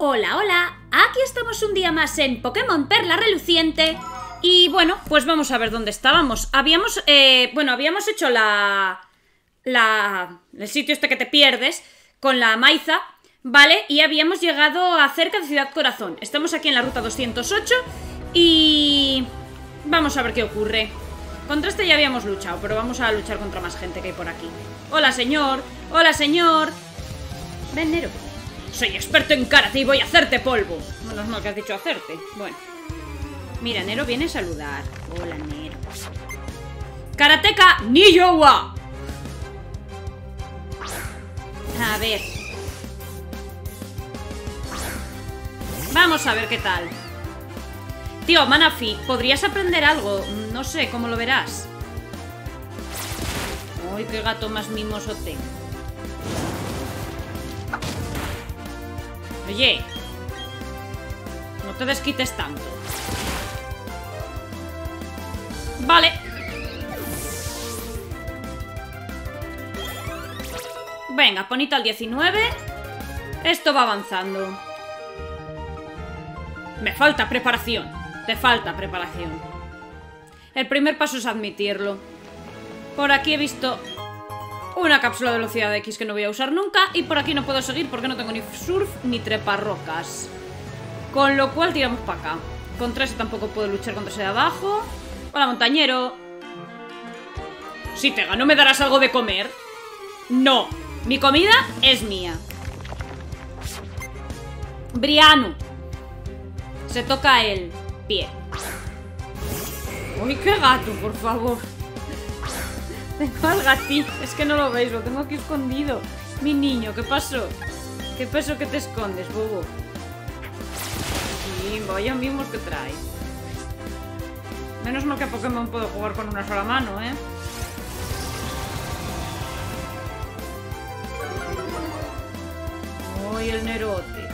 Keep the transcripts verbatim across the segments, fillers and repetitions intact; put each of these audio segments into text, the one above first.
Hola, hola, aquí estamos un día más en Pokémon Perla Reluciente. Y bueno, pues vamos a ver dónde estábamos. Habíamos, eh, bueno, habíamos hecho la... la... el sitio este que te pierdes con la Maiza, ¿vale? Y habíamos llegado a cerca de Ciudad Corazón. Estamos aquí en la ruta doscientos ocho y... vamos a ver qué ocurre. Contra este ya habíamos luchado, pero vamos a luchar contra más gente que hay por aquí. Hola, señor. Hola, señor. Ven, Nero. Soy experto en karate y voy a hacerte polvo. Menos mal que has dicho hacerte. Bueno. Mira, Nero viene a saludar. Hola, Nero. Karateka Niyowa. A ver. Vamos a ver qué tal. Tío, Manaphy, ¿podrías aprender algo? No sé, ¿cómo lo verás? Uy, qué gato más mimoso tengo. Oye, no te desquites tanto. Vale. Venga, ponita al diecinueve. Esto va avanzando. Me falta preparación. Te falta preparación. El primer paso es admitirlo. Por aquí he visto una cápsula de velocidad de X que no voy a usar nunca. Y por aquí no puedo seguir porque no tengo ni surf ni treparrocas. Con lo cual tiramos para acá. Contra ese tampoco puedo luchar, contra ese de abajo. Hola, montañero. Si te gano, ¿me darás algo de comer? No. Mi comida es mía. Briano. Se toca el pie. Uy, qué gato, por favor. Tengo al gatito. Es que no lo veis, lo tengo aquí escondido. Mi niño, ¿qué pasó? ¿Qué pasó que te escondes, bobo? Sí, vaya mimos que trae. Menos mal que a Pokémon puedo jugar con una sola mano, ¿eh? Uy, el Nerote.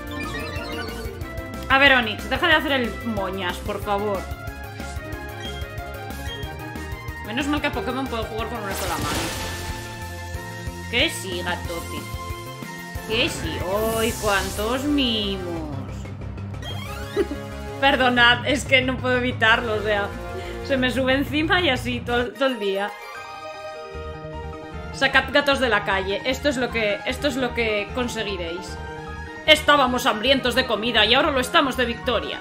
A ver, Onix, deja de hacer el moñas, por favor. Menos mal que a Pokémon puedo jugar con una sola mano. Que sí, gatote. Que sí. ¡Uy, cuántos mimos! Perdonad, es que no puedo evitarlo, o sea, se me sube encima y así todo, todo el día. Sacad gatos de la calle. Esto es lo que, esto es lo que conseguiréis. Estábamos hambrientos de comida y ahora lo estamos de victoria.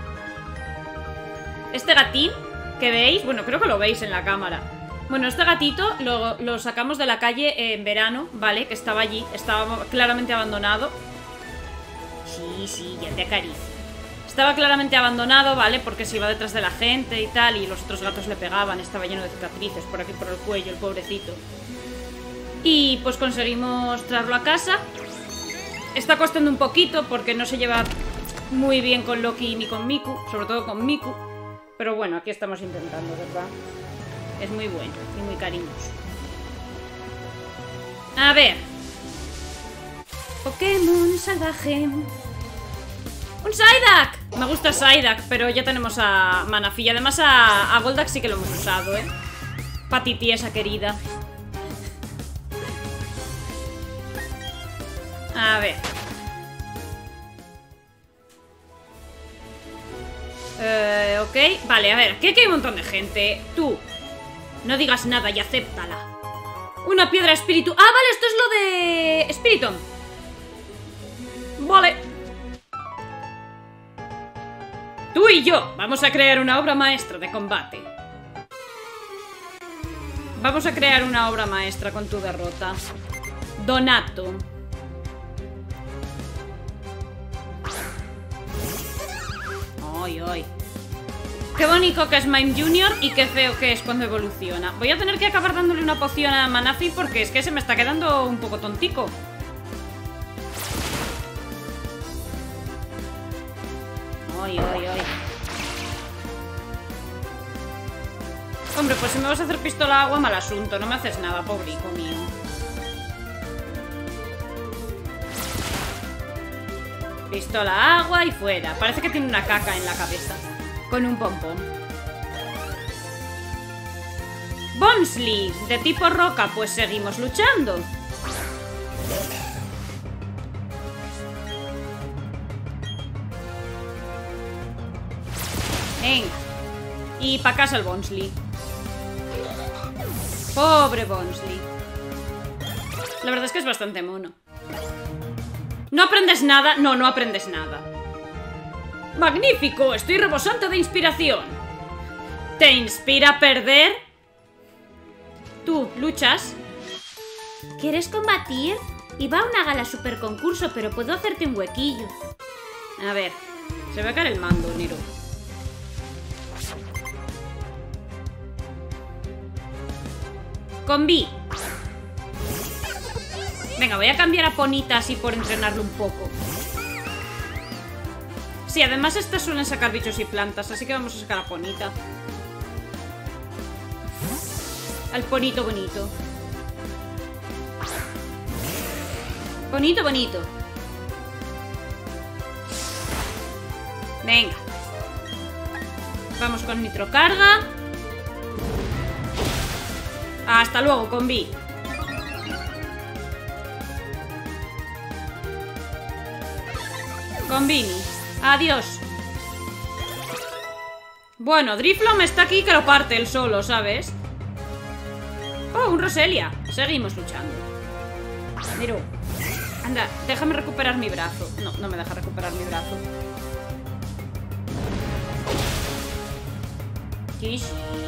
Este gatín que veis, bueno, creo que lo veis en la cámara. Bueno, este gatito lo, lo sacamos de la calle en verano, ¿vale? Que estaba allí, estaba claramente abandonado. Sí, sí, ya te acaricio. Estaba claramente abandonado, ¿vale? Porque se iba detrás de la gente y tal, y los otros gatos le pegaban, estaba lleno de cicatrices por aquí por el cuello, el pobrecito. Y pues conseguimos traerlo a casa. Está costando un poquito porque no se lleva muy bien con Loki ni con Miku, sobre todo con Miku. Pero bueno, aquí estamos intentando, ¿verdad? Es muy bueno y muy cariñoso. A ver. Pokémon salvaje. ¡Un Psyduck! Me gusta Psyduck, pero ya tenemos a Manaphy. Y además a, a Golduck sí que lo hemos usado, ¿eh? Patiti, esa querida. A ver. Eh, ok. Vale, a ver. Aquí hay un montón de gente. Tú, no digas nada y acéptala. Una piedra espíritu. Ah, vale, esto es lo de... Spiritomb. Vale. Tú y yo vamos a crear una obra maestra de combate. Vamos a crear una obra maestra con tu derrota. Donato. Ay, ay. Qué bonito que es Mime junior y qué feo que es cuando evoluciona. Voy a tener que acabar dándole una poción a Manaphy porque es que se me está quedando un poco tontico. Ay, ay, ay. Hombre, pues si me vas a hacer pistola agua, mal asunto. No me haces nada, pobrico mío. Pistola agua y fuera. Parece que tiene una caca en la cabeza. Con un pompón. Bombsly, de tipo roca, pues seguimos luchando. Venga. Y pa' casa el Bonsley. Pobre Bonsley. La verdad es que es bastante mono. ¿No aprendes nada? No, no aprendes nada. ¡Magnífico! Estoy rebosante de inspiración. ¿Te inspira perder? Tú, ¿luchas? ¿Quieres combatir? Iba a una gala super concurso, pero puedo hacerte un huequillo. A ver, se va a caer el mando, Nero. Con B. Venga, voy a cambiar a Ponita así por entrenarlo un poco. Sí, además estas suelen sacar bichos y plantas, así que vamos a sacar a Ponita. Al Ponito bonito. Bonito, bonito. Venga. Vamos con nitrocarga. Hasta luego, con B. Con Vini. Adiós. Bueno, Drifloon está aquí que lo parte él solo, ¿sabes? Oh, un Roselia. Seguimos luchando. Miro. Anda, déjame recuperar mi brazo. No, no me deja recuperar mi brazo. Kishi.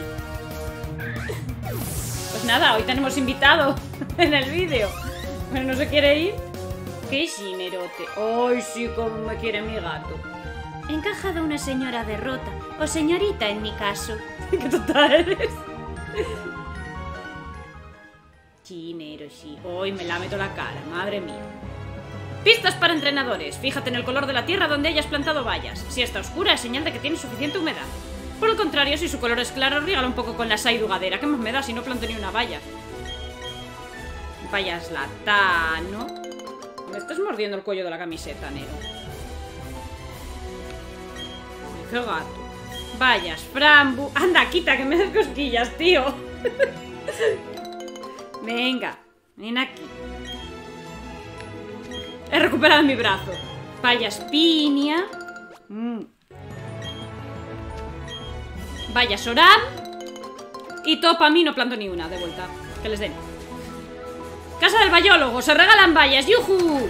Pues nada, hoy tenemos invitado en el vídeo. Bueno, ¿no se quiere ir? Kishi, Nerote. Ay, sí, cómo me quiere mi gato. He encajado una señora derrota. O señorita, en mi caso. ¿Qué tonta eres? Sí, Nero, sí. Hoy me la meto la cara, madre mía. Pistas para entrenadores. Fíjate en el color de la tierra donde hayas plantado vallas. Si está oscura es señal de que tiene suficiente humedad. Por el contrario, si su color es claro, rígala un poco con la saidugadera. ¿Qué más me da si no planto ni una valla? Vallas latano. Me estás mordiendo el cuello de la camiseta, Nero. ¡Qué gato! Vallas, frambu... Anda, quita, que me des cosquillas, tío. Venga, ven aquí. He recuperado mi brazo. Vallas piña. Mm. Vallas oram. Y todo para mí, no planto ni una, de vuelta. Que les den. Casa del bayólogo, se regalan vallas. ¡Yujú!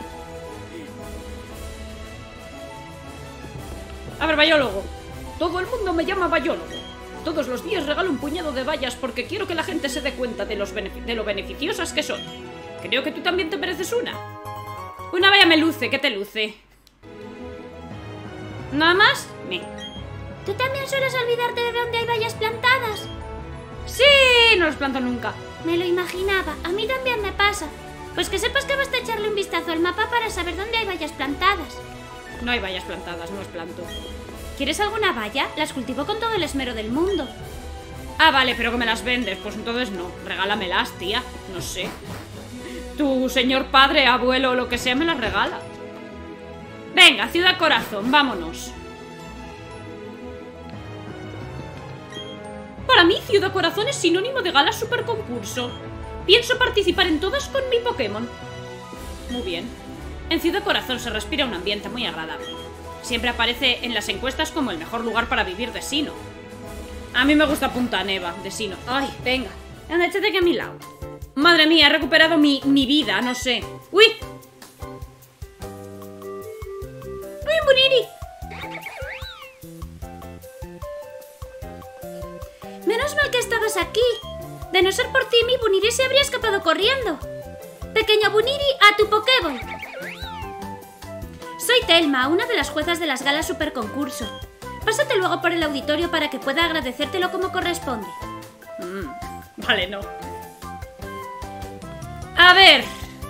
A ver, bayólogo. Todo el mundo me llama bayólogo. Todos los días regalo un puñado de vallas porque quiero que la gente se dé cuenta de, los de lo beneficiosas que son. Creo que tú también te mereces una. Una valla me luce, ¿qué te luce? ¿Nada más? Me. ¿Tú también sueles olvidarte de dónde hay vallas plantadas? ¡Sí! No los planto nunca. Me lo imaginaba, a mí también me pasa. Pues que sepas que basta echarle un vistazo al mapa para saber dónde hay vallas plantadas. No hay vallas plantadas, no las planto. ¿Quieres alguna valla? Las cultivo con todo el esmero del mundo. Ah, vale, pero que me las vendes. Pues entonces no, regálamelas, tía. No sé. Tu señor padre, abuelo o lo que sea me las regala. Venga, Ciudad Corazón, vámonos. Para mí, Ciudad Corazón es sinónimo de gala super concurso. Pienso participar en todas con mi Pokémon. Muy bien. En Ciudad Corazón se respira un ambiente muy agradable. Siempre aparece en las encuestas como el mejor lugar para vivir de Sinnoh. A mí me gusta Punta Neva, de Sinnoh. Ay, venga, anda, échate aquí a mi lado. Madre mía, he recuperado mi, mi vida, no sé. ¡Uy! ¡Uy, un Buniri! Menos mal que estabas aquí. De no ser por ti, mi Buniri se habría escapado corriendo. Pequeño Buniri, a tu Pokéball. Soy Telma, una de las juezas de las galas super concurso. Pásate luego por el auditorio para que pueda agradecértelo como corresponde. Mm, vale, no. A ver.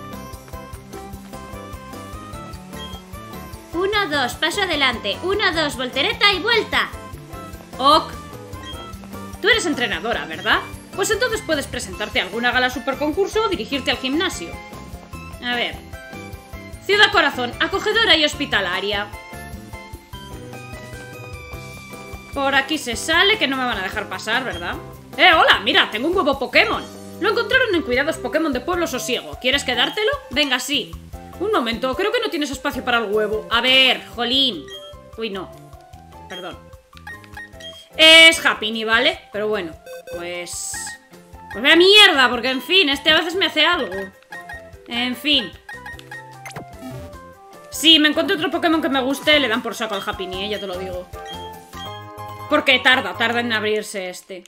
Uno, dos, paso adelante. Uno, dos, voltereta y vuelta. Ok. Tú eres entrenadora, ¿verdad? Pues entonces puedes presentarte a alguna gala super concurso o dirigirte al gimnasio. A ver. Ciudad Corazón, acogedora y hospitalaria. Por aquí se sale, que no me van a dejar pasar, ¿verdad? ¡Eh, hola! Mira, tengo un huevo Pokémon. Lo encontraron en Cuidados Pokémon de Pueblo Sosiego. ¿Quieres quedártelo? Venga, sí. Un momento, creo que no tienes espacio para el huevo. A ver, jolín. Uy, no. Perdón. Es Happiny, ¿vale? Pero bueno, pues... Pues vaya mierda, porque en fin, este a veces me hace algo. En fin. Si me encuentro otro Pokémon que me guste, le dan por saco al Happiny, ¿eh? Ya te lo digo. Porque tarda, tarda en abrirse este.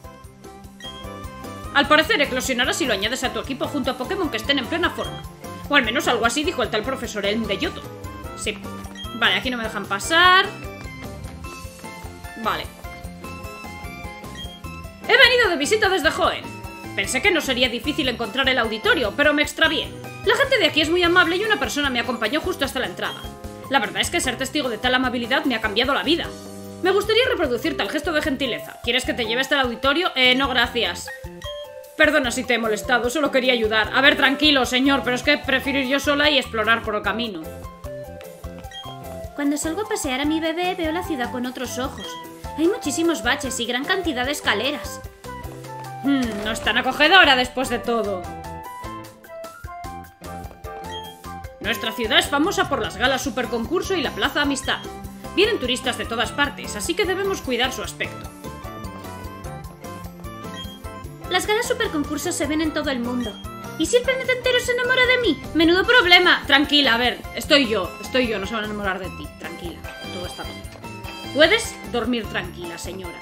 Al parecer eclosionará si lo añades a tu equipo junto a Pokémon que estén en plena forma. O al menos algo así dijo el tal profesor Elm de Yoto. Sí. Vale, aquí no me dejan pasar. Vale. He venido de visita desde Hoenn. Pensé que no sería difícil encontrar el auditorio, pero me extravié. La gente de aquí es muy amable y una persona me acompañó justo hasta la entrada. La verdad es que ser testigo de tal amabilidad me ha cambiado la vida. Me gustaría reproducir tal gesto de gentileza. ¿Quieres que te lleve hasta el auditorio? Eh, no, gracias. Perdona si te he molestado, solo quería ayudar. A ver, tranquilo, señor, pero es que prefiero ir yo sola y explorar por el camino. Cuando salgo a pasear a mi bebé, veo la ciudad con otros ojos. Hay muchísimos baches y gran cantidad de escaleras. Hmm, no es tan acogedora después de todo. Nuestra ciudad es famosa por las galas Superconcurso y la Plaza Amistad. Vienen turistas de todas partes, así que debemos cuidar su aspecto. Las galas Superconcursos se ven en todo el mundo. ¿Y si el planeta entero se enamora de mí? Menudo problema. Tranquila, a ver, estoy yo, estoy yo, no se van a enamorar de ti. Tranquila, todo está bien. Puedes dormir tranquila, señora.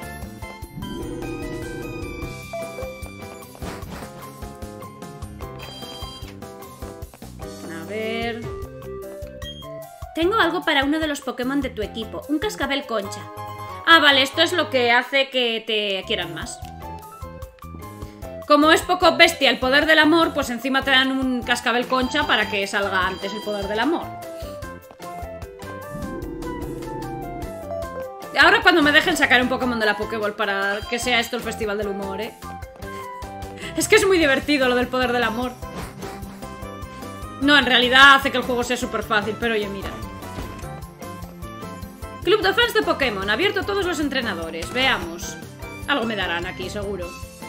A ver... Tengo algo para uno de los Pokémon de tu equipo, un cascabel concha. Ah, vale, esto es lo que hace que te quieran más. Como es poco bestia el poder del amor, pues encima te dan un cascabel concha para que salga antes el poder del amor. Ahora cuando me dejen sacar un Pokémon de la Pokéball para que sea esto el festival del humor, ¿eh? Es que es muy divertido lo del poder del amor. No, en realidad hace que el juego sea súper fácil, pero oye, mira. Club de fans de Pokémon, abierto a todos los entrenadores. Veamos. Algo me darán aquí, seguro.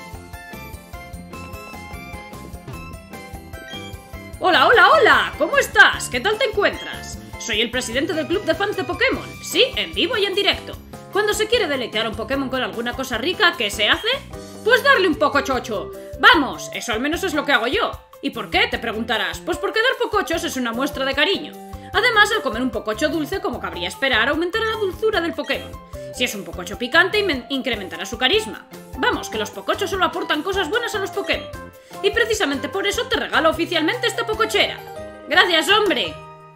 Hola, hola, hola. ¿Cómo estás? ¿Qué tal te encuentras? Soy el presidente del club de fans de Pokémon. Sí, en vivo y en directo. Cuando se quiere deleitar a un Pokémon con alguna cosa rica, ¿qué se hace? Pues darle un poco chocho. Vamos, eso al menos es lo que hago yo. ¿Y por qué? Te preguntarás. Pues porque dar pocochos es una muestra de cariño. Además, al comer un pococho dulce, como cabría esperar, aumentará la dulzura del Pokémon. Si es un pococho picante, incrementará su carisma. Vamos, que los pocochos solo aportan cosas buenas a los Pokémon. Y precisamente por eso te regalo oficialmente esta pocochera. ¡Gracias, hombre!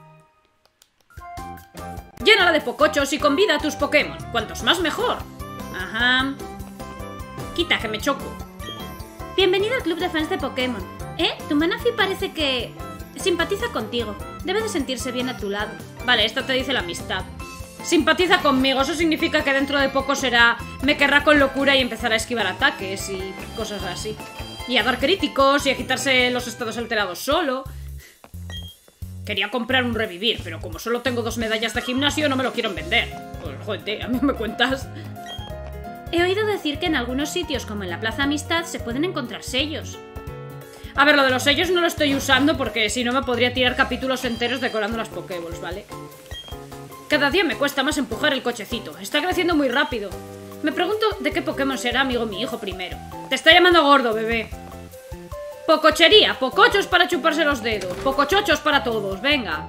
Llénala de pocochos y convida a tus Pokémon. Cuantos más, mejor. Ajá. Quita, que me choco. Bienvenido al club de fans de Pokémon. ¿Eh? Tu Manaphy parece que... simpatiza contigo. Debe de sentirse bien a tu lado. Vale, esto te dice la amistad. Simpatiza conmigo, eso significa que dentro de poco será... me querrá con locura y empezará a esquivar ataques y cosas así. Y a dar críticos y a quitarse los estados alterados solo. Quería comprar un revivir, pero como solo tengo dos medallas de gimnasio no me lo quieren vender. Pues joder, a mí me cuentas. He oído decir que en algunos sitios, como en la Plaza Amistad, se pueden encontrar sellos. A ver, lo de los sellos no lo estoy usando porque si no me podría tirar capítulos enteros decorando las Pokéballs, ¿vale? Cada día me cuesta más empujar el cochecito. Está creciendo muy rápido. Me pregunto de qué Pokémon será amigo mi hijo primero. Te está llamando gordo, bebé. Pocochería, pocochos para chuparse los dedos. Pocochochos para todos, venga.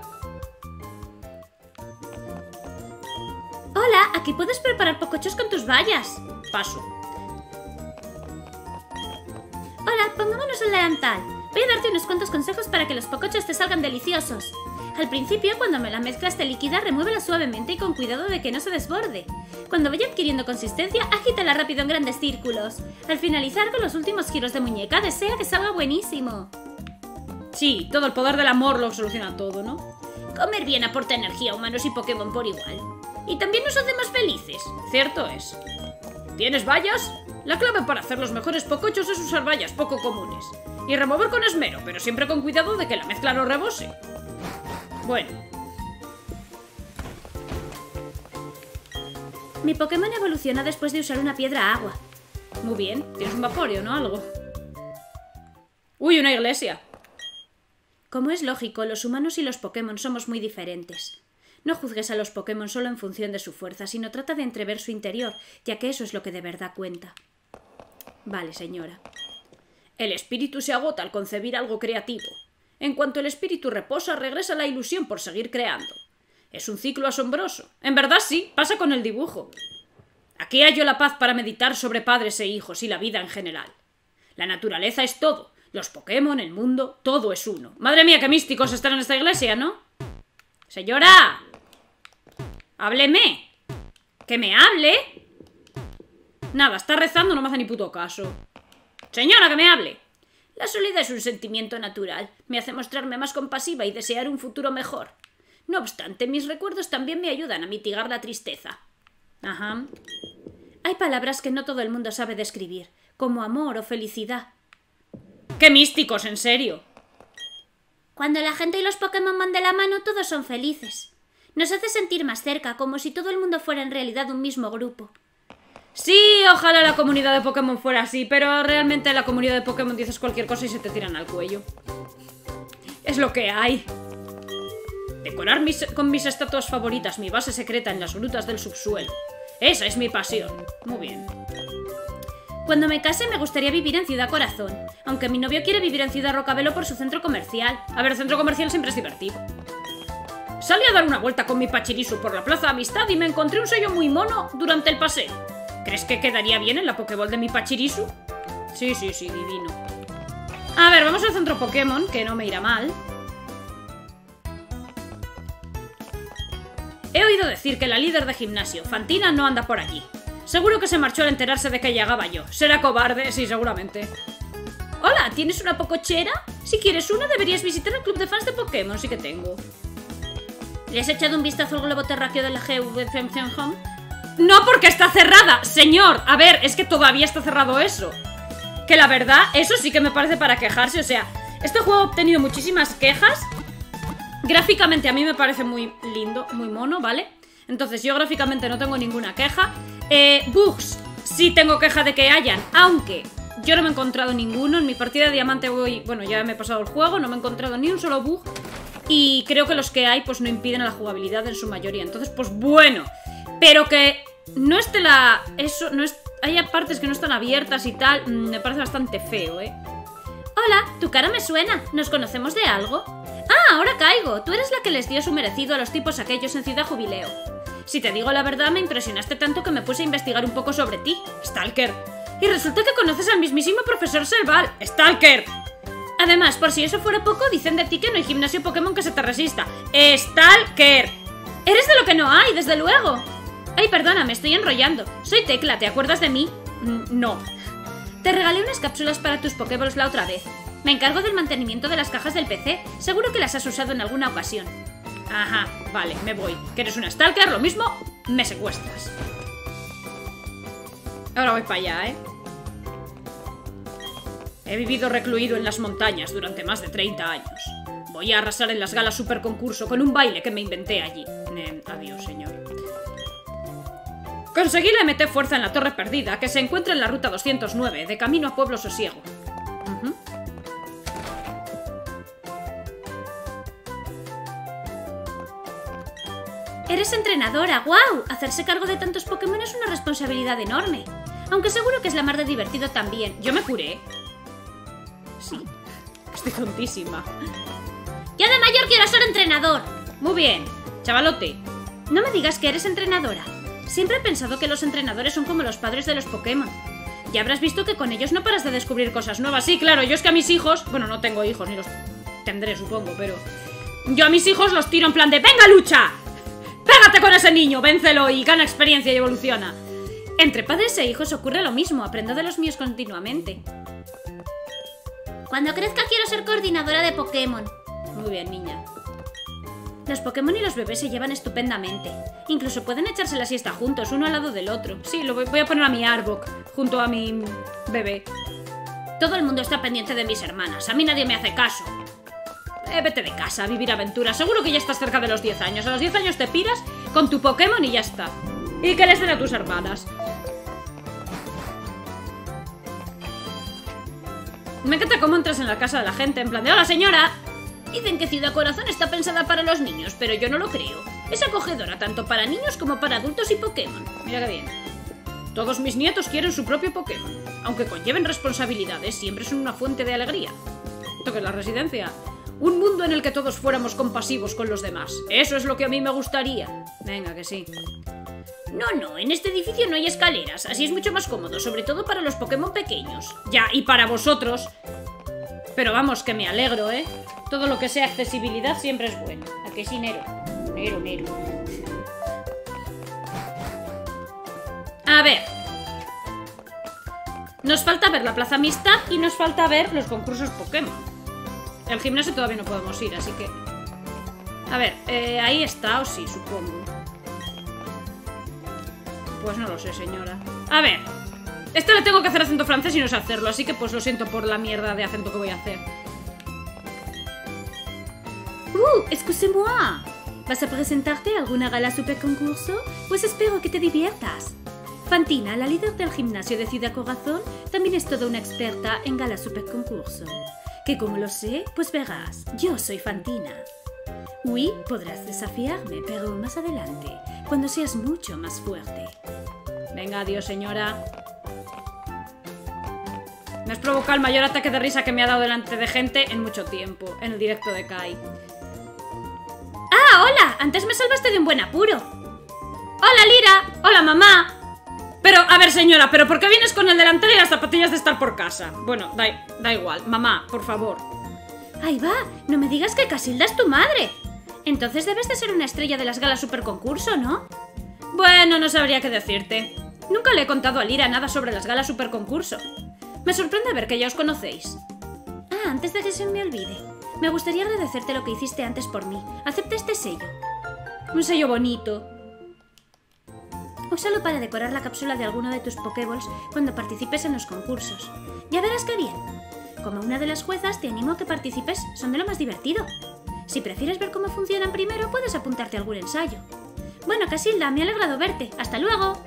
Hola, aquí puedes preparar pocochos con tus bayas. Paso. Hola, pongámonos el delantal. Voy a darte unos cuantos consejos para que los pocochos te salgan deliciosos. Al principio, cuando me la mezcla esté líquida, remuévela suavemente y con cuidado de que no se desborde. Cuando vaya adquiriendo consistencia, agítala rápido en grandes círculos. Al finalizar con los últimos giros de muñeca, desea que salga buenísimo. Sí, todo el poder del amor lo soluciona todo, ¿no? Comer bien aporta energía a humanos y Pokémon por igual. Y también nos hace más felices. Cierto es. ¿Tienes bayas? La clave para hacer los mejores pocochos es usar bayas poco comunes. Y remover con esmero, pero siempre con cuidado de que la mezcla no rebose. Bueno. Mi Pokémon evoluciona después de usar una piedra agua. Muy bien, tienes un Vaporeon, ¿no? Algo. Uy, una iglesia. Como es lógico, los humanos y los Pokémon somos muy diferentes. No juzgues a los Pokémon solo en función de su fuerza, sino trata de entrever su interior, ya que eso es lo que de verdad cuenta. Vale, señora. El espíritu se agota al concebir algo creativo. En cuanto el espíritu reposa, regresa la ilusión por seguir creando. Es un ciclo asombroso. En verdad sí, pasa con el dibujo. Aquí hallo la paz para meditar sobre padres e hijos y la vida en general. La naturaleza es todo. Los Pokémon, el mundo, todo es uno. Madre mía, qué místicos están en esta iglesia, ¿no? ¡Señora! ¡Hábleme! ¡Que me hable! Nada, está rezando, no me hace ni puto caso. ¡Señora, que me hable! La soledad es un sentimiento natural. Me hace mostrarme más compasiva y desear un futuro mejor. No obstante, mis recuerdos también me ayudan a mitigar la tristeza. Ajá. Hay palabras que no todo el mundo sabe describir, como amor o felicidad. ¡Qué místicos, en serio! Cuando la gente y los Pokémon van de la mano, todos son felices. Nos hace sentir más cerca, como si todo el mundo fuera en realidad un mismo grupo. Sí, ojalá la comunidad de Pokémon fuera así, pero realmente en la comunidad de Pokémon dices cualquier cosa y se te tiran al cuello. Es lo que hay. Decorar mis, con mis estatuas favoritas mi base secreta en las grutas del subsuelo. Esa es mi pasión. Muy bien. Cuando me case me gustaría vivir en Ciudad Corazón, aunque mi novio quiere vivir en Ciudad Rocabelo por su centro comercial. A ver, el centro comercial siempre es divertido. Salí a dar una vuelta con mi Pachirisu por la Plaza Amistad y me encontré un sello muy mono durante el paseo. ¿Crees que quedaría bien en la Pokéball de mi Pachirisu? Sí, sí, sí, divino. A ver, vamos al centro Pokémon, que no me irá mal. He oído decir que la líder de gimnasio, Fantina, no anda por allí. Seguro que se marchó al enterarse de que llegaba yo. ¿Será cobarde? Sí, seguramente. Hola, ¿tienes una pocochera? Si quieres una, deberías visitar el club de fans de Pokémon. Sí que tengo. ¿Le has echado un vistazo al globo terráqueo de la G V Home? ¡No, porque está cerrada! ¡Señor! A ver, es que todavía está cerrado eso. Que la verdad, eso sí que me parece para quejarse. O sea, este juego ha obtenido muchísimas quejas. Gráficamente a mí me parece muy lindo, muy mono, ¿vale? Entonces yo gráficamente no tengo ninguna queja. Eh, bugs, sí tengo queja de que hayan, aunque yo no me he encontrado ninguno. En mi partida de diamante voy, bueno, ya me he pasado el juego, no me he encontrado ni un solo bug. Y creo que los que hay pues no impiden la jugabilidad en su mayoría. Entonces pues bueno, pero que no esté la... eso, no es... haya partes que no están abiertas y tal, me parece bastante feo, ¿eh? Hola, tu cara me suena, ¿nos conocemos de algo? Ah, ahora caigo, tú eres la que les dio su merecido a los tipos aquellos en Ciudad Jubileo. Si te digo la verdad, me impresionaste tanto que me puse a investigar un poco sobre ti, Stalker. Y resulta que conoces al mismísimo profesor Serval, Stalker. Además, por si eso fuera poco, dicen de ti que no hay gimnasio Pokémon que se te resista. ¡Stalker! Eres de lo que no hay, desde luego. Ay, perdona, me estoy enrollando. Soy Tecla, ¿te acuerdas de mí? Mm, no. Te regalé unas cápsulas para tus Pokéballs la otra vez. Me encargo del mantenimiento de las cajas del P C. Seguro que las has usado en alguna ocasión. Ajá, vale, me voy. ¿Que eres una Stalker? Lo mismo, me secuestras. Ahora voy para allá, ¿eh? He vivido recluido en las montañas durante más de treinta años. Voy a arrasar en las galas super concurso con un baile que me inventé allí. Eh, adiós, señor. Conseguí la M T Fuerza en la Torre Perdida, que se encuentra en la ruta doscientos nueve, de camino a Pueblo Sosiego. Uh-huh. Eres entrenadora, ¡guau! Hacerse cargo de tantos Pokémon es una responsabilidad enorme. Aunque seguro que es la mar de divertido también. ¿Yo me curé? Sí. Estoy tontísima. ¡Yo de mayor quiero ser entrenador! Muy bien, chavalote. No me digas que eres entrenadora. Siempre he pensado que los entrenadores son como los padres de los Pokémon. Ya habrás visto que con ellos no paras de descubrir cosas nuevas. Sí, claro, yo es que a mis hijos... Bueno, no tengo hijos, ni los tendré, supongo, pero... Yo a mis hijos los tiro en plan de ¡venga, lucha! ¡Pégate con ese niño! ¡Véncelo y gana experiencia y evoluciona! Entre padres e hijos ocurre lo mismo. Aprendo de los míos continuamente. Cuando crezca quiero ser coordinadora de Pokémon. Muy bien, niña. Los Pokémon y los bebés se llevan estupendamente. Incluso pueden echarse la siesta juntos, uno al lado del otro. Sí, lo voy, voy a poner a mi Arbok junto a mi bebé. Todo el mundo está pendiente de mis hermanas. A mí nadie me hace caso. Eh, vete de casa a vivir aventuras. Seguro que ya estás cerca de los diez años. A los diez años te piras con tu Pokémon y ya está. Y que les den a tus hermanas. Me encanta cómo entras en la casa de la gente en plan de ¡hola, señora! Dicen que Ciudad Corazón está pensada para los niños, pero yo no lo creo. Es acogedora tanto para niños como para adultos y Pokémon. Mira qué bien. Todos mis nietos quieren su propio Pokémon. Aunque conlleven responsabilidades, siempre son una fuente de alegría. ¿Esto qué es la residencia? Un mundo en el que todos fuéramos compasivos con los demás. Eso es lo que a mí me gustaría. Venga, que sí. No, no, en este edificio no hay escaleras. Así es mucho más cómodo, sobre todo para los Pokémon pequeños. Ya, y para vosotros. Pero vamos, que me alegro, ¿eh? Todo lo que sea accesibilidad siempre es bueno. ¿A qué sí, Nero? Nero, Nero. A ver. Nos falta ver la Plaza Amistad y nos falta ver los concursos Pokémon. El gimnasio todavía no podemos ir, así que... A ver, eh, ahí está, o sí, supongo. Pues no lo sé, señora. A ver. Este le tengo que hacer acento francés y no sé hacerlo, así que pues lo siento por la mierda de acento que voy a hacer. ¡Uh! ¡Excusez-moi! ¿Vas a presentarte a alguna gala super concurso? Pues espero que te diviertas. Fantina, la líder del gimnasio de Ciudad Corazón, también es toda una experta en gala super concurso. ¿Que cómo lo sé? Pues verás, yo soy Fantina. Oui, podrás desafiarme, pero más adelante, cuando seas mucho más fuerte. Venga, adiós, señora. Me has provocado el mayor ataque de risa que me ha dado delante de gente en mucho tiempo, en el directo de Kai. ¡Ah, hola! Antes me salvaste de un buen apuro. ¡Hola, Lira! ¡Hola, mamá! Pero, a ver, señora, ¿pero por qué vienes con el delantal y las zapatillas de estar por casa? Bueno, da, da igual. Mamá, por favor. Ahí va, no me digas que Casilda es tu madre. Entonces debes de ser una estrella de las galas super concurso, ¿no? Bueno, no sabría qué decirte. Nunca le he contado a Lira nada sobre las galas super concurso. Me sorprende ver que ya os conocéis. Ah, antes de que se me olvide, me gustaría agradecerte lo que hiciste antes por mí. Acepta este sello. Un sello bonito. Úsalo para decorar la cápsula de alguno de tus Pokéballs cuando participes en los concursos. Ya verás qué bien. Como una de las juezas, te animo a que participes, son de lo más divertido. Si prefieres ver cómo funcionan primero, puedes apuntarte a algún ensayo. Bueno, Casilda, me ha alegrado verte. ¡Hasta luego!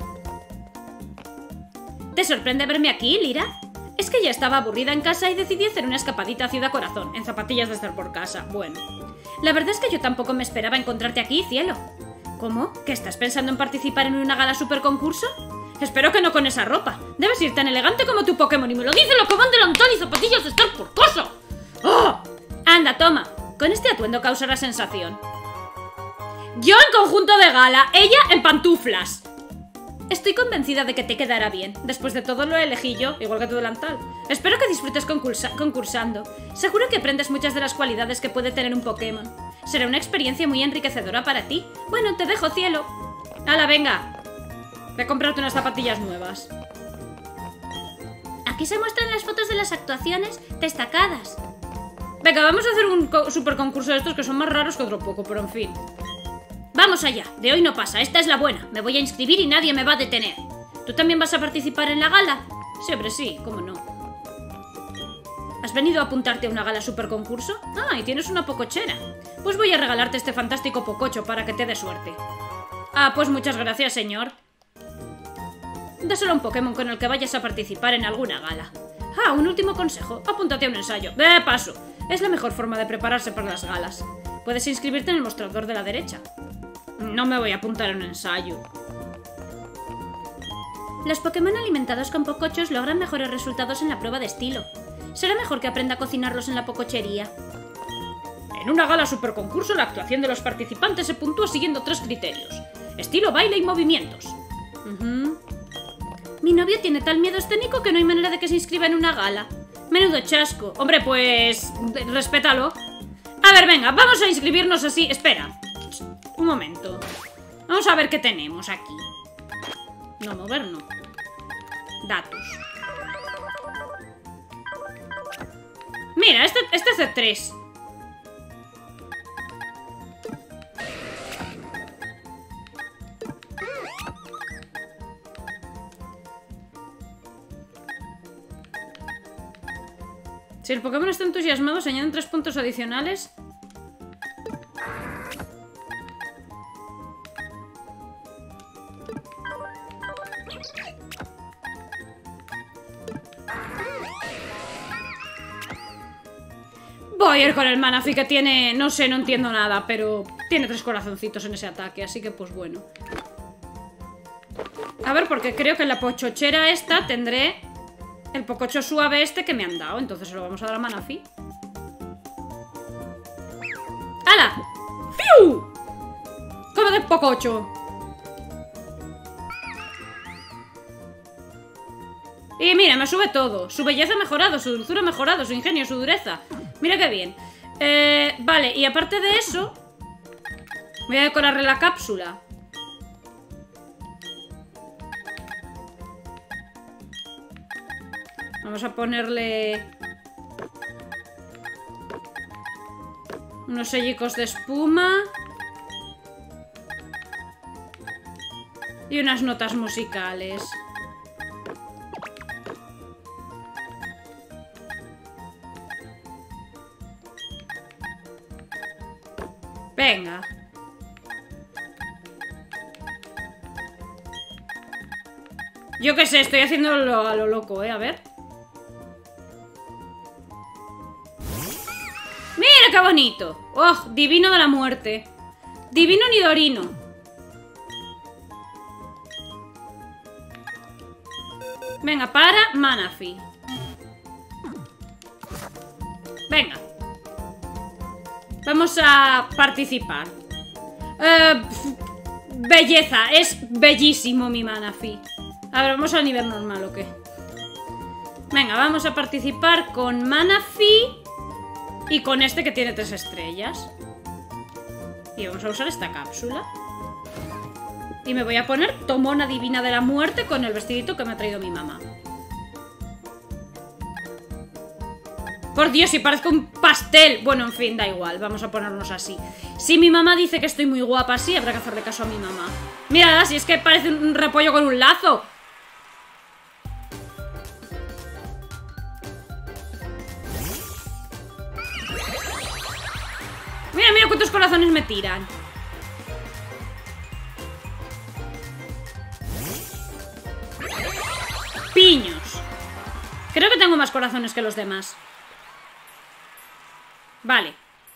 ¿Te sorprende verme aquí, Lira? Es que ya estaba aburrida en casa y decidí hacer una escapadita a Ciudad Corazón, en zapatillas de estar por casa. Bueno, la verdad es que yo tampoco me esperaba encontrarte aquí, cielo. ¿Cómo? ¿Que estás pensando en participar en una gala super concurso? Espero que no con esa ropa. Debes ir tan elegante como tu Pokémon y me lo dice lo que van delantal y zapatillas de estar por casa. ¡Oh! Anda, toma. Con este atuendo causará sensación. Yo en conjunto de gala, ella en pantuflas. Estoy convencida de que te quedará bien. Después de todo lo elegí yo, igual que tu delantal. Espero que disfrutes concursa concursando. Seguro que aprendes muchas de las cualidades que puede tener un Pokémon. Será una experiencia muy enriquecedora para ti. Bueno, te dejo, cielo. ¡Hala, venga! Voy a comprarte unas zapatillas nuevas. Aquí se muestran las fotos de las actuaciones destacadas. Venga, vamos a hacer un co super concurso de estos que son más raros que otro poco, pero en fin. Vamos allá, de hoy no pasa, esta es la buena. Me voy a inscribir y nadie me va a detener. ¿Tú también vas a participar en la gala? Siempre sí, cómo no. ¿Has venido a apuntarte a una gala super concurso? Ah, y tienes una pocochera. Pues voy a regalarte este fantástico pococho para que te dé suerte. Ah, pues muchas gracias, señor. Dáselo a un Pokémon con el que vayas a participar en alguna gala. Ah, un último consejo, apúntate a un ensayo. De paso, es la mejor forma de prepararse para las galas. Puedes inscribirte en el mostrador de la derecha. No me voy a apuntar a un ensayo. Los Pokémon alimentados con pocochos logran mejores resultados en la prueba de estilo. Será mejor que aprenda a cocinarlos en la pocochería. En una gala super concurso, la actuación de los participantes se puntúa siguiendo tres criterios: estilo, baile y movimientos. Uh-huh. Mi novio tiene tal miedo escénico que no hay manera de que se inscriba en una gala. Menudo chasco. Hombre, pues... respétalo. A ver, venga, vamos a inscribirnos así. Espera. Un momento. Vamos a ver qué tenemos aquí. No, mover no. Datos. Mira, este, este es de tres. Si el Pokémon está entusiasmado, se añaden tres puntos adicionales. Voy a ir con el Manaphy que tiene... No sé, no entiendo nada, pero tiene tres corazoncitos en ese ataque, así que pues bueno. A ver, porque creo que en la pochochera esta tendré el pococho suave este que me han dado. Entonces se lo vamos a dar a Manaphy. ¡Hala! ¡Fiu! ¡Come de pococho! Y mira, me sube todo. Su belleza ha mejorado, su dulzura ha mejorado, su ingenio, su dureza. Mira qué bien. Eh, vale, y aparte de eso, voy a decorarle la cápsula. Vamos a ponerle unos sellicos de espuma y unas notas musicales. Venga. Yo qué sé, estoy haciéndolo a lo loco, eh, a ver. ¡Mira qué bonito! ¡Oh! Divino de la muerte. Divino Nidorino. Venga, para Manaphy. Venga. Vamos a participar. Uh, belleza. Es bellísimo mi Manaphy. A ver, vamos al nivel normal, ¿o qué? Venga, vamos a participar con Manaphy y con este que tiene tres estrellas. Y vamos a usar esta cápsula. Y me voy a poner Tomona Divina de la Muerte con el vestidito que me ha traído mi mamá. Por Dios, si parezco un pastel. Bueno, en fin, da igual, vamos a ponernos así. Si mi mamá dice que estoy muy guapa así, habrá que hacerle caso a mi mamá. Mírala, si es que parece un repollo con un lazo. Mira, mira cuántos corazones me tiran. Piños. Creo que tengo más corazones que los demás. Vale.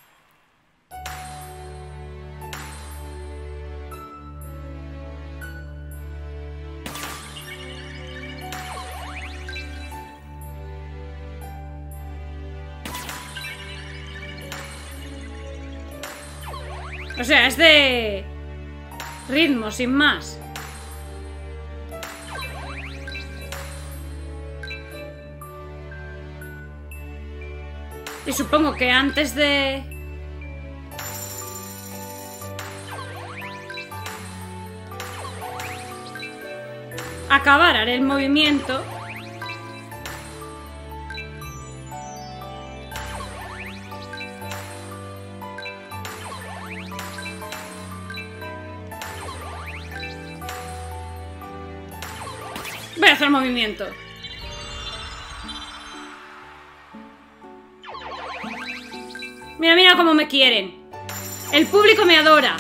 O sea, es de ritmo, sin más. Y supongo que antes de... acabar, haré el movimiento. Voy a hacer el movimiento. Mira, mira cómo me quieren. El público me adora.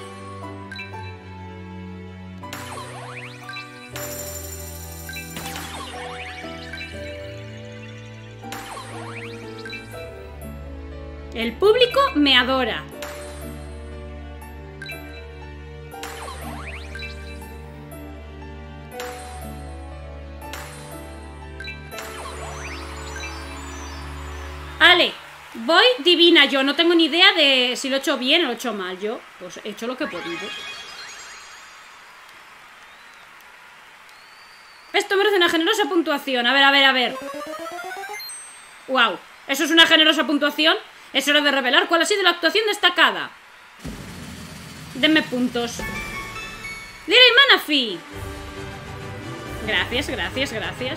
El público me adora. Ale. Voy divina yo, no tengo ni idea de si lo he hecho bien o lo he hecho mal. Yo, pues he hecho lo que he podido. Esto merece una generosa puntuación. A ver, a ver, a ver. Wow, ¿eso es una generosa puntuación? Es hora de revelar cuál ha sido la actuación destacada. Denme puntos. Lyra y Manaphy. Gracias, gracias, gracias.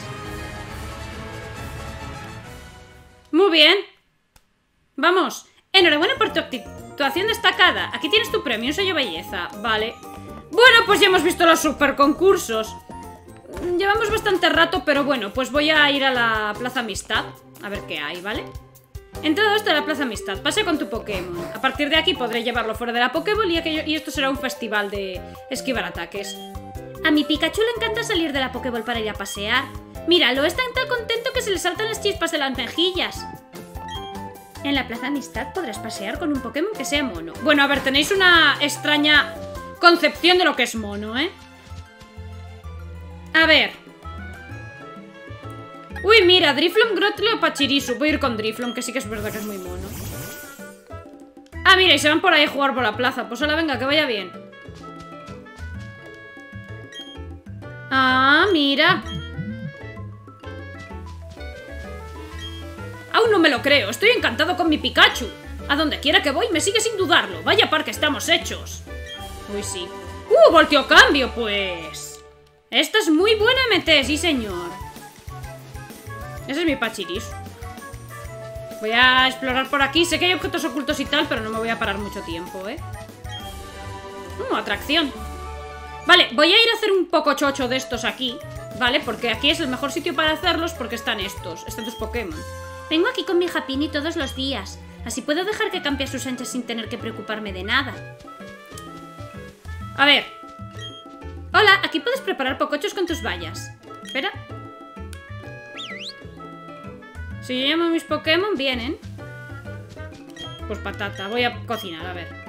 Muy bien. Vamos, enhorabuena por tu actuación destacada. Aquí tienes tu premio, un sello belleza. Vale. Bueno, pues ya hemos visto los super concursos. Llevamos bastante rato, pero bueno, pues voy a ir a la Plaza Amistad. A ver qué hay, ¿vale? Entrado hasta la Plaza Amistad, pase con tu Pokémon. A partir de aquí podré llevarlo fuera de la Pokéball y, aquello, y esto será un festival de esquivar ataques. A mi Pikachu le encanta salir de la Pokéball para ir a pasear. Míralo, está tan contento que se le saltan las chispas de las mejillas. En la Plaza Amistad podrás pasear con un Pokémon que sea mono. Bueno, a ver, tenéis una extraña concepción de lo que es mono, ¿eh? A ver. Uy, mira, Drifloon, Grotle o Pachirisu. Voy a ir con Drifloon, que sí que es verdad que es muy mono. Ah, mira, y se van por ahí a jugar por la plaza. Pues ahora venga, que vaya bien. Ah, mira. Aún no me lo creo. Estoy encantado con mi Pikachu. A donde quiera que voy me sigue sin dudarlo. Vaya par que estamos hechos. Uy, sí. ¡Uh, volteo cambio, pues! Esta es muy buena M T, sí señor. Ese es mi Pachirisu. Voy a explorar por aquí. Sé que hay objetos ocultos y tal, pero no me voy a parar mucho tiempo, ¿eh? Uh, atracción. Vale, voy a ir a hacer un poco chocho de estos aquí, ¿vale? Porque aquí es el mejor sitio para hacerlos porque están estos, están tus Pokémon. Vengo aquí con mi Happiny todos los días. Así puedo dejar que cambie a sus anchas sin tener que preocuparme de nada. A ver. Hola, aquí puedes preparar pocochos con tus bayas. Espera. Si yo llamo a mis Pokémon, vienen. Pues patata, voy a cocinar, a ver.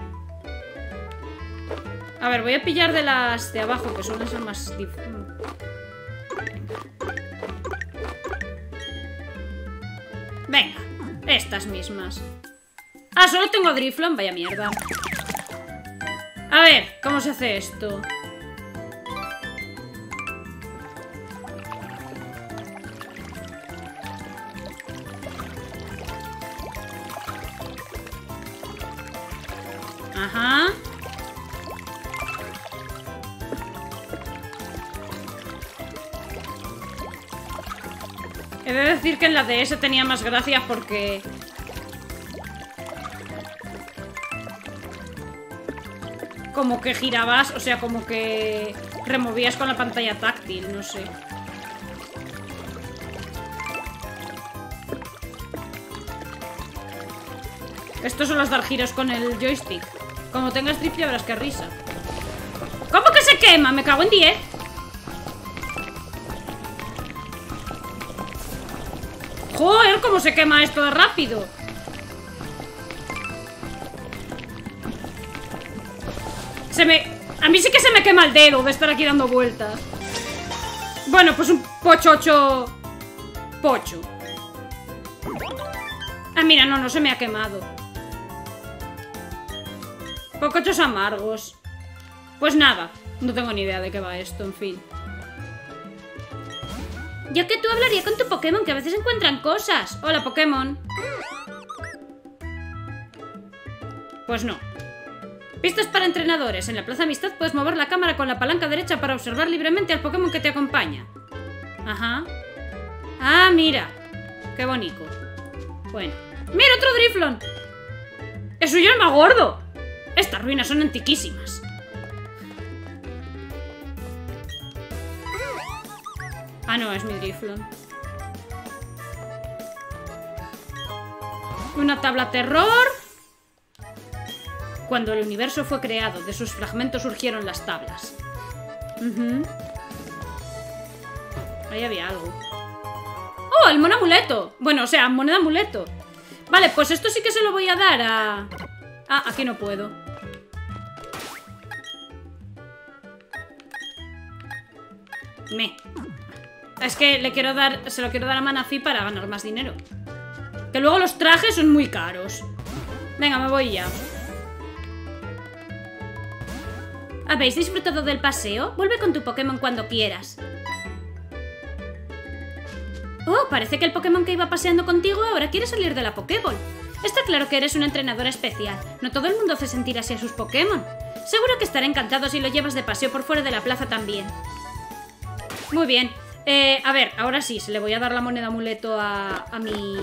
A ver, voy a pillar de las de abajo, que suelen ser más... Venga, estas mismas. Ah, solo tengo a Drifloon, vaya mierda. A ver, ¿cómo se hace esto? Ajá. He de decir que en la D S tenía más gracia porque... como que girabas, o sea, como que removías con la pantalla táctil, no sé. Estos son los dar giros con el joystick. Como tengas drift ya verás qué risa. ¿Cómo que se quema? Me cago en diez. Joder, cómo se quema esto de rápido. Se me... A mí sí que se me quema el dedo de estar aquí dando vueltas. Bueno, pues un pochocho... Pocho. Ah, mira, no, no se me ha quemado. Pocochos amargos. Pues nada, no tengo ni idea de qué va esto, en fin. Yo que tú hablaría con tu Pokémon, que a veces encuentran cosas. Hola, Pokémon. Pues no. Pistas para entrenadores. En la Plaza Amistad puedes mover la cámara con la palanca derecha para observar libremente al Pokémon que te acompaña. Ajá. Ah, mira. Qué bonito. Bueno. ¡Mira, otro Drifloon! ¡Es suyo el más gordo! Estas ruinas son antiquísimas. Ah, no, es mi Drifloon. Una tabla terror. Cuando el universo fue creado, de sus fragmentos surgieron las tablas. Uh-huh. Ahí había algo. ¡Oh, el mono amuleto! Bueno, o sea, moneda amuleto. Vale, pues esto sí que se lo voy a dar a... Ah, aquí no puedo. Me. Es que le quiero dar... Se lo quiero dar a Manaphy para ganar más dinero. Que luego los trajes son muy caros. Venga, me voy ya. ¿Habéis disfrutado del paseo? Vuelve con tu Pokémon cuando quieras. Oh, parece que el Pokémon que iba paseando contigo ahora quiere salir de la Pokéball. Está claro que eres una entrenadora especial. No todo el mundo hace sentir así a sus Pokémon. Seguro que estará encantado si lo llevas de paseo por fuera de la plaza también. Muy bien. Eh, a ver, ahora sí, se le voy a dar la moneda amuleto a, a mi...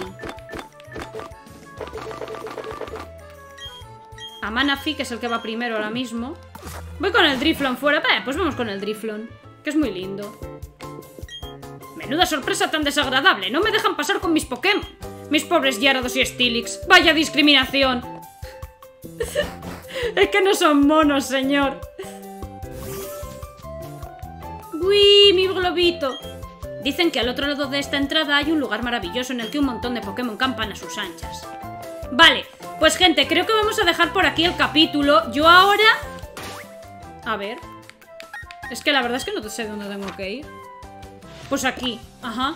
A Manaphy, que es el que va primero ahora mismo. Voy con el Drifloon fuera. Eh, pues vamos con el Drifloon, que es muy lindo. Menuda sorpresa tan desagradable. No me dejan pasar con mis Pokémon. Mis pobres Gyarados y Steelix. ¡Vaya discriminación! Es que no son monos, señor. ¡Uy, mi globito! Dicen que al otro lado de esta entrada hay un lugar maravilloso en el que un montón de Pokémon campan a sus anchas. Vale, pues gente, creo que vamos a dejar por aquí el capítulo. Yo ahora... A ver... Es que la verdad es que no sé dónde tengo que ir. Pues aquí, ajá.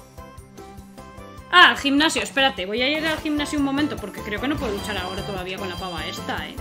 Ah, al gimnasio, espérate. Voy a ir al gimnasio un momento porque creo que no puedo luchar ahora todavía con la pava esta, eh.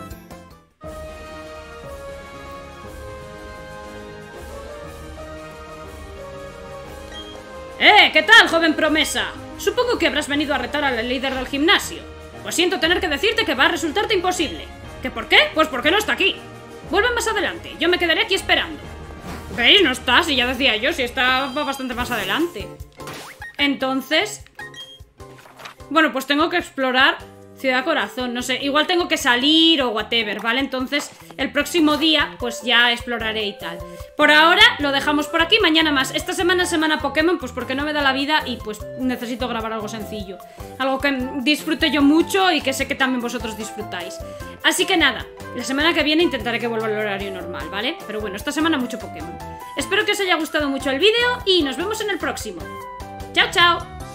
¡Eh! ¿Qué tal, joven promesa? Supongo que habrás venido a retar al líder del gimnasio. Pues siento tener que decirte que va a resultarte imposible. ¿Que por qué? Pues porque no está aquí. Vuelve más adelante, yo me quedaré aquí esperando. ¿Veis? No está, si ya decía yo, si está bastante más adelante. Entonces... Bueno, pues tengo que explorar Ciudad Corazón, no sé, igual tengo que salir o whatever, ¿vale? Entonces, el próximo día, pues ya exploraré y tal. Por ahora, lo dejamos por aquí, mañana más. Esta semana es semana Pokémon, pues porque no me da la vida y pues necesito grabar algo sencillo. Algo que disfrute yo mucho y que sé que también vosotros disfrutáis. Así que nada, la semana que viene intentaré que vuelva al horario normal, ¿vale? Pero bueno, esta semana mucho Pokémon. Espero que os haya gustado mucho el vídeo y nos vemos en el próximo. ¡Chao, chao!